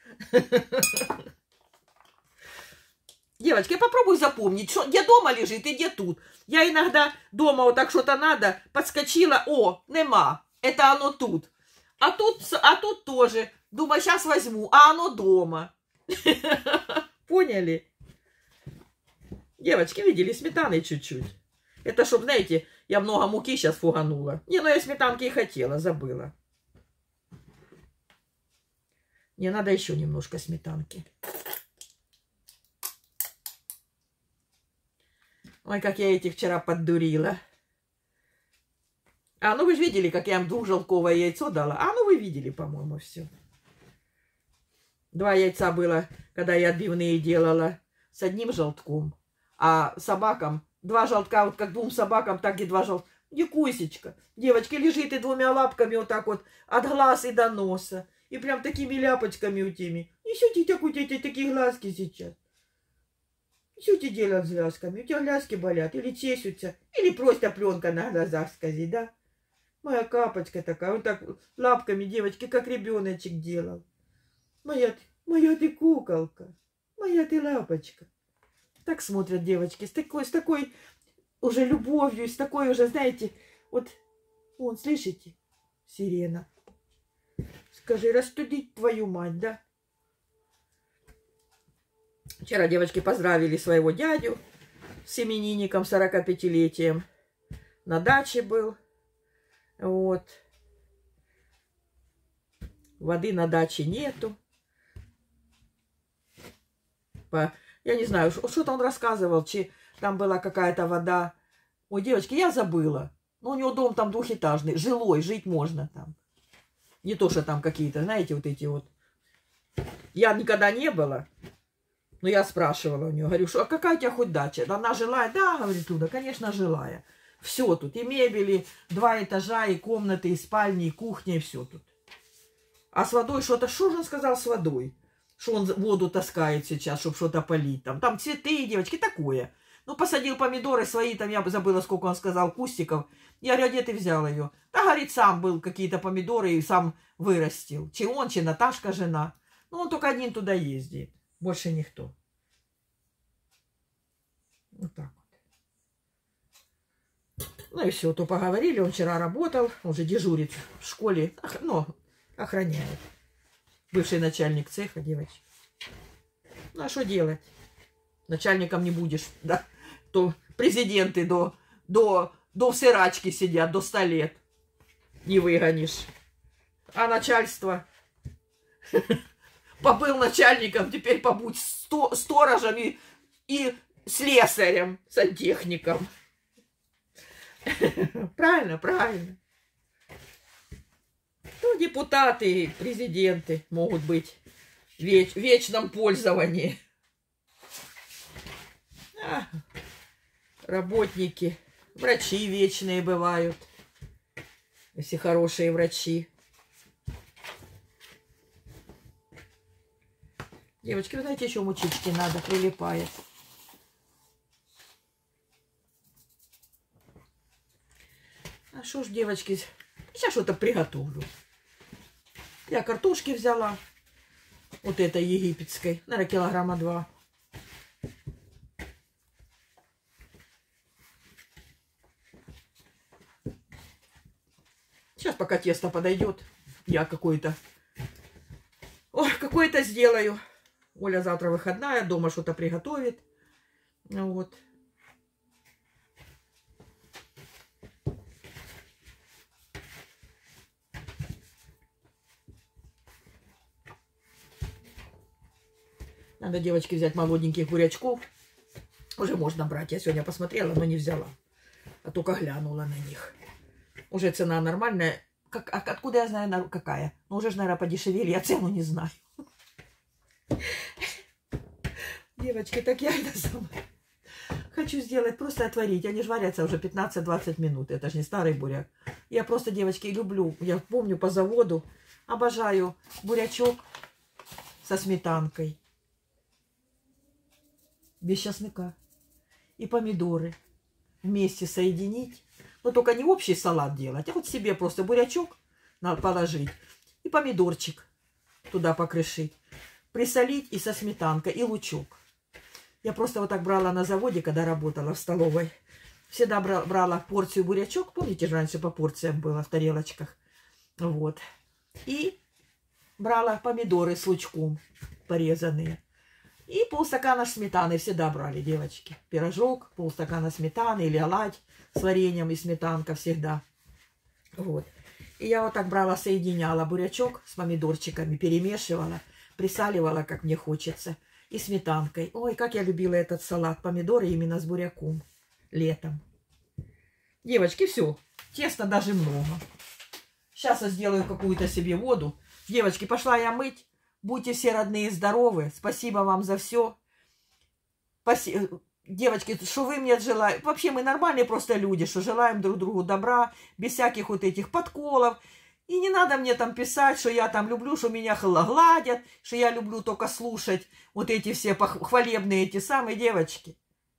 Девочки, я попробую запомнить, что где дома лежит и где тут. Я иногда дома вот так что-то надо, подскочила, нема, это оно тут. А тут тоже. Думаю, сейчас возьму, а оно дома. Поняли? Девочки, видели, сметаны чуть-чуть. Это чтоб, знаете, я много муки сейчас фуганула. Я сметанки и хотела, забыла. Мне надо еще немножко сметанки. Ой, как я этих вчера поддурила. Вы же видели, как я им 2-желтковое яйцо дала. Вы видели, по-моему, все. 2 яйца было, когда я отбивные делала, с 1 желтком. А собакам 2 желтка, вот как 2 собакам, так и 2 желтка. Дикусечка, девочки, лежит и 2 лапками вот так вот от глаз и до носа. И прям такими ляпочками у теми. Несете такие глазки сейчас. Несете делать с глазками. У тебя глазки болят, или чесются, или просто пленка на глазах сказать, да? Моя капочка такая, вот так лапками, девочки, как ребеночек делал. Моя ты куколка, моя ты лапочка. Так смотрят девочки, с такой уже любовью, с такой уже, знаете, вот, вон, слышите, сирена. Скажи, растудить твою мать, да? Вчера девочки поздравили своего дядю с именинником, 45-летием. На даче был. Вот. Воды на даче нету. Я не знаю, что-то он рассказывал, там была какая-то вода. Ой, девочки, я забыла. У него дом там 2-этажный, жилой, жить можно там. Не то, что там какие-то, знаете, вот эти вот. Я никогда не была. Ну, я спрашивала у нее, говорю, что, а какая у тебя хоть дача? Она жилая? Да, говорит, Туда, конечно, жилая. Все тут, и мебели, 2 этажа, и комнаты, и спальни, и кухня, и все тут. А с водой что-то, что же он сказал с водой? Что он воду таскает сейчас, чтобы что-то полить. Там цветы, девочки, такое. Ну, посадил помидоры свои, там я забыла, сколько он сказал, кустиков. Я говорю, а где ты взял ее? Да, говорит, сам был какие-то помидоры и сам вырастил. Чи он, чи Наташка жена. Ну, он только один туда ездит. Больше никто. Вот так вот. Ну и все, то поговорили. Он вчера работал, он же дежурит в школе, ну, охраняет. Бывший начальник цеха, девочки. Ну, а что делать? Начальником не будешь, да? То президенты до сырачки сидят, до 100 лет. Не выгонишь. А начальство... Побыл начальником, теперь побудь сторожем и слесарем, сантехником. Правильно, правильно. Ну, депутаты и президенты могут быть в вечном пользовании. Работники, врачи вечные бывают, если хорошие врачи. Девочки, вы знаете, еще мучички надо, прилипает. А что ж, девочки, сейчас что-то приготовлю. Я картошки взяла, вот этой египетской, наверное, 2 килограмма. Сейчас, пока тесто подойдет, я какое-то сделаю. Оля завтра выходная, дома что-то приготовит. Ну, вот. Надо, девочки, взять молоденьких бурячков. Уже можно брать. Я сегодня посмотрела, но не взяла. А только глянула на них. Уже цена нормальная. Откуда я знаю, какая? Ну, уже, наверное, подешевели. Я цену не знаю. Девочки, так я это самое хочу сделать, просто отварить. Они же варятся уже 15-20 минут. Это же не старый буряк. Я просто, девочки, люблю. Я помню по заводу. Обожаю бурячок со сметанкой. Без чеснока. И помидоры. Вместе соединить. Но только не общий салат делать, а вот себе просто бурячок надо положить. И помидорчик туда покрышить. Присолить и со сметанкой, и лучок. Я просто вот так брала на заводе, когда работала в столовой. Всегда брала порцию бурячок. Помните, раньше по порциям было в тарелочках. Вот. И брала помидоры с лучком порезанные. И полстакана сметаны всегда брали, девочки. Пирожок, полстакана сметаны или оладь с вареньем и сметанка всегда. Вот. И я вот так брала, соединяла бурячок с помидорчиками, перемешивала, присаливала, как мне хочется. И сметанкой. Ой, как я любила этот салат. Помидоры именно с буряком. Летом. Девочки, все. Теста даже много. Сейчас я сделаю какую-то себе воду. Девочки, пошла я мыть. Будьте все родные здоровы. Спасибо вам за все. Девочки, что вы мне желаете. Вообще мы нормальные просто люди, что желаем друг другу добра. Без всяких вот этих подколов. И не надо мне там писать, что я там люблю, что меня гладят, что я люблю только слушать вот эти все хвалебные эти самые девочки.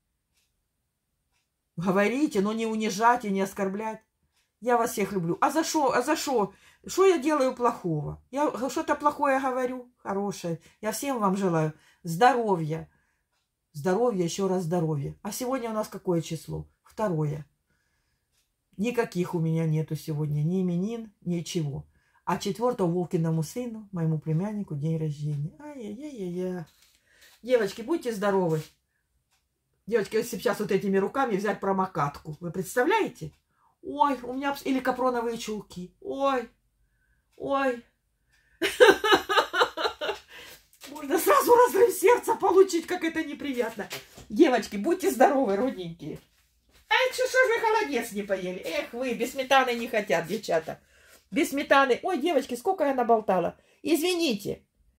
Говорите, но не унижать и не оскорблять. Я вас всех люблю. А за что? А за что? Что я делаю плохого? Я что-то плохое говорю? Хорошее. Я всем вам желаю здоровья. Здоровья, еще раз здоровья. А сегодня у нас какое число? 2. Никаких у меня нету сегодня ни именин, ничего. А 4-го Вовкиному сыну, моему племяннику, день рождения. Ай-яй-яй-яй. Девочки, будьте здоровы. Девочки, если сейчас вот этими руками взять промокатку. Вы представляете? Ой, у меня... Или капроновые чулки. Ой, ой. Можно сразу разрыв сердца получить, как это неприятно. Девочки, будьте здоровы, родненькие. Ай, что ж вы холодец не поели? Эх вы, без сметаны не хотят, девчата. Без сметаны. Ой, девочки, сколько я наболтала. Извините.